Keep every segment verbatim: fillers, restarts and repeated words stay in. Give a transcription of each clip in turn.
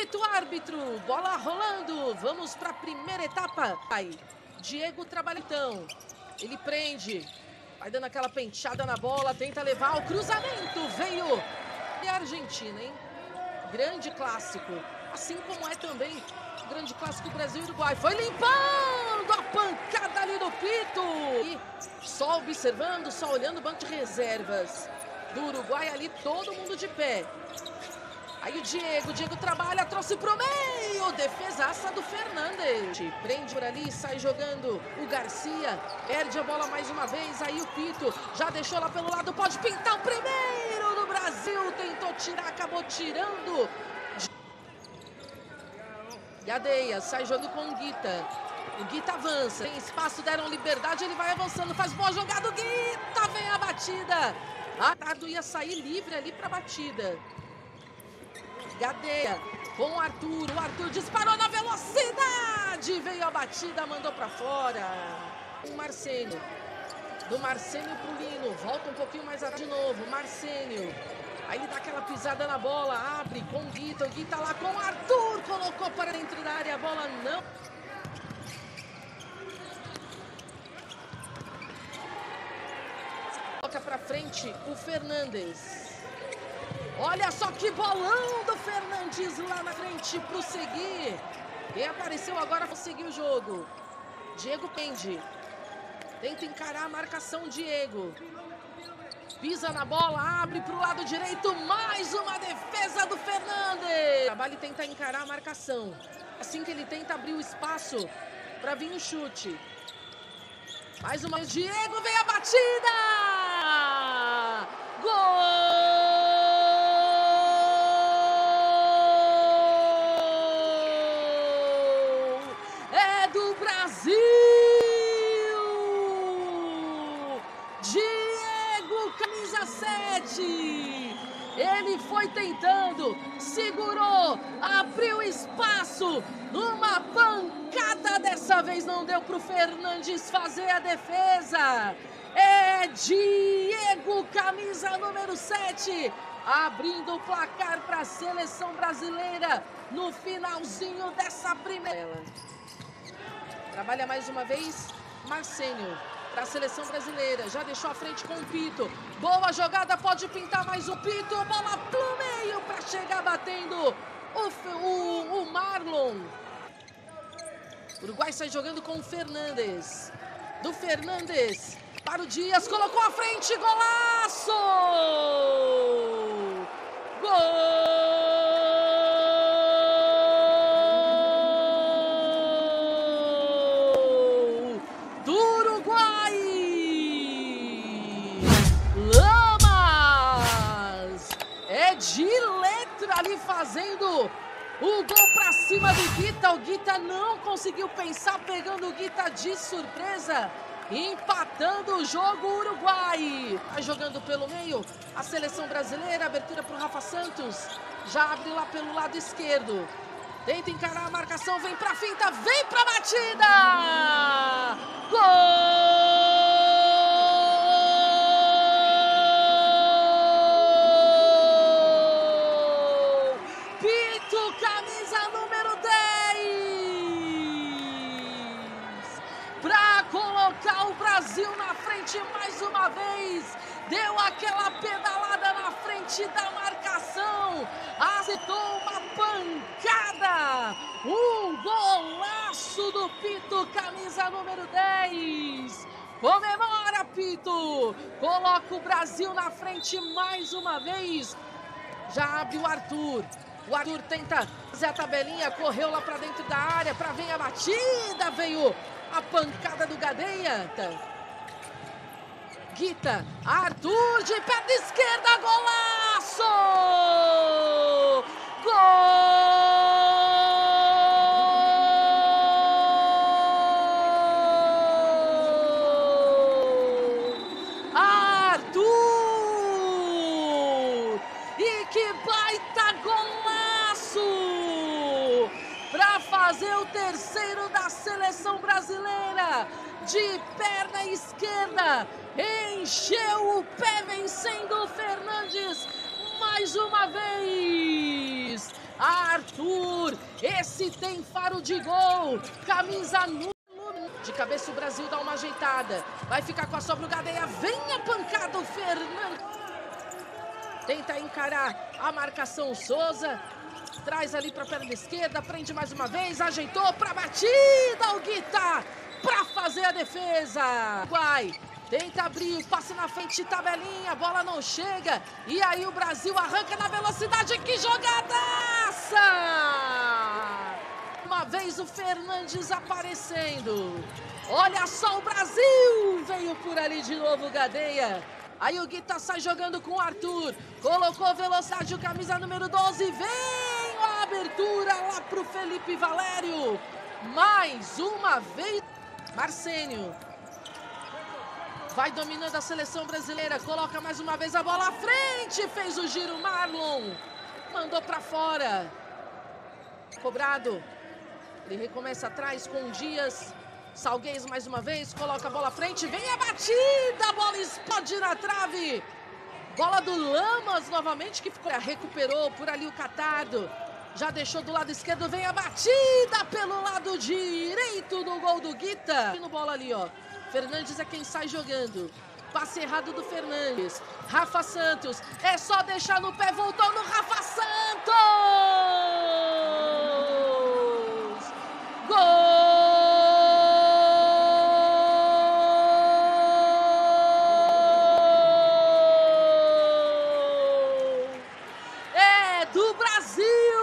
Apito árbitro, bola rolando, vamos para a primeira etapa. Aí, Diego trabalha então, ele prende, vai dando aquela penteada na bola, tenta levar o cruzamento, veio. E a Argentina, hein? Grande clássico, assim como é também o grande clássico Brasil e Uruguai. Foi limpando a pancada ali do Pito. E só observando, só olhando o banco de reservas do Uruguai ali, todo mundo de pé. Aí o Diego, o Diego trabalha, trouxe pro meio, defesaça do Fernandes. Prende por ali, sai jogando o Garcia, perde a bola mais uma vez, aí o Pito já deixou lá pelo lado, pode pintar o primeiro do Brasil, tentou tirar, acabou tirando. Gadeia, sai jogando com o Guita, o Guita avança, tem espaço, deram liberdade, ele vai avançando, faz boa jogada, o Guita vem a batida. A Tardo ia sair livre ali pra batida. Gadeia com o Arthur, o Arthur disparou na velocidade, veio a batida, mandou pra fora. O Marcênio, do Marcênio pro Lino, volta um pouquinho mais atrás de novo, Marcênio. Aí ele dá aquela pisada na bola, abre com o Guita, o Guita lá com o Arthur, colocou para dentro da área, a bola não. Coloca pra frente o Fernandes. Olha só que bolão do Fernandes lá na frente, prosseguir. Quem apareceu agora conseguiu o jogo. Diego pende. Tenta encarar a marcação, Diego. Pisa na bola, abre para o lado direito. Mais uma defesa do Fernandes. Trabalha e tenta encarar a marcação. Assim que ele tenta abrir o espaço para vir o chute. Mais uma vez, Diego, vem a batida! Gol! Diego, camisa sete, ele foi tentando, segurou, abriu espaço, numa pancada, dessa vez não deu para o Fernandes fazer a defesa. É Diego, camisa número sete, abrindo o placar para a seleção brasileira no finalzinho dessa primeira. Trabalha mais uma vez Marcênio. Para a seleção brasileira, já deixou a frente com o Pito, boa jogada, pode pintar mais o Pito, bola pro meio para chegar batendo o, o, o Marlon. O Uruguai sai jogando com o Fernandes, do Fernandes para o Dias, colocou a frente, golaço! Gol! De letra ali fazendo o gol para cima do Guita. O Guita não conseguiu pensar, pegando o Guita de surpresa, empatando o jogo. Uruguai vai jogando pelo meio, a seleção brasileira, abertura para o Rafa Santos, já abre lá pelo lado esquerdo, tenta encarar a marcação, vem para a finta, vem para a batida, gol! Camisa número dez, para colocar o Brasil na frente mais uma vez, deu aquela pedalada na frente da marcação, acertou uma pancada, um golaço do Pito, camisa número dez, comemora Pito, coloca o Brasil na frente mais uma vez, já abre o Arthur. O Arthur tenta fazer a tabelinha, correu lá para dentro da área, para vir a batida, veio a pancada do Gadeia. Guita, Arthur de perna esquerda, golaço! Gol! Arthur! E que baita golaço! Para fazer o terceiro da seleção brasileira, de perna esquerda, encheu o pé vencendo o Fernandes mais uma vez. Arthur Esse tem faro de gol. Camisa número... De cabeça o Brasil dá uma ajeitada. Vai ficar com a sobra o Gadeia. Vem a pancada o Fernando. Tenta encarar a marcação Souza. Traz ali para a perna esquerda. Prende mais uma vez. Ajeitou para a batida. O Guita para fazer a defesa. Vai. Tenta abrir, passe na frente, tabelinha, a bola não chega. E aí o Brasil arranca na velocidade, que jogadaça! Uma vez o Fernandes aparecendo. Olha só o Brasil! Veio por ali de novo o Gadeia. Aí o Guita sai jogando com o Arthur. Colocou velocidade, o camisa número doze. Vem a abertura lá pro Felipe Valério. Mais uma vez, Marcênio. Vai dominando a seleção brasileira, coloca mais uma vez a bola à frente, fez o giro Marlon, mandou para fora, cobrado, ele recomeça atrás com o Dias, Salgueiros mais uma vez, coloca a bola à frente, vem a batida, a bola explode na trave, bola do Lamas novamente, que ficou, recuperou por ali o Catado, já deixou do lado esquerdo, vem a batida pelo lado direito do gol do Guita, e no bola ali, ó. Fernandes é quem sai jogando. Passe errado do Fernandes. Rafa Santos. É só deixar no pé. Voltou no Rafa Santos. Gol! É do Brasil!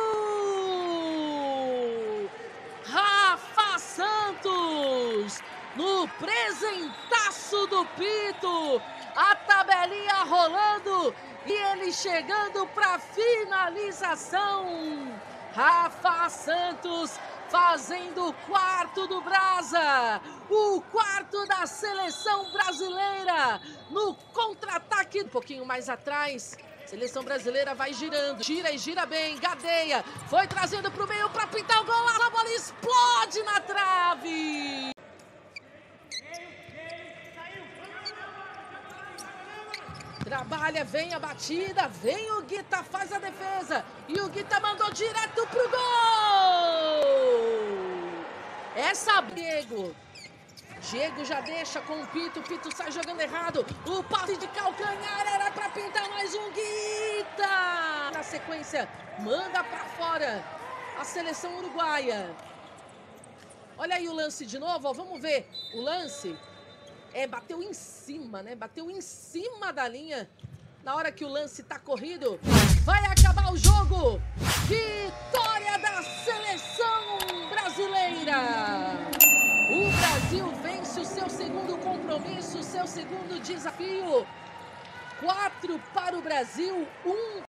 Rafa Santos! No presentaço do Pito, a tabelinha rolando e ele chegando para finalização. Rafa Santos fazendo o quarto do Brasa, o quarto da seleção brasileira no contra-ataque. Um pouquinho mais atrás, seleção brasileira vai girando, gira e gira bem. Gadeia foi trazendo para o meio para pintar o gol, a bola explode na trave. Trabalha, vem a batida, vem o Guita, faz a defesa. E o Guita mandou direto pro gol! Essa, Diego. Diego já deixa com o Pito, o Pito sai jogando errado. O passe de calcanhar era pra pintar mais um Guita! Na sequência, manda pra fora a seleção uruguaia. Olha aí o lance de novo, ó, vamos ver o lance. É, bateu em cima, né? Bateu em cima da linha. Na hora que o lance tá corrido, vai acabar o jogo. Vitória da seleção brasileira. O Brasil vence o seu segundo compromisso, o seu segundo desafio. Quatro para o Brasil, um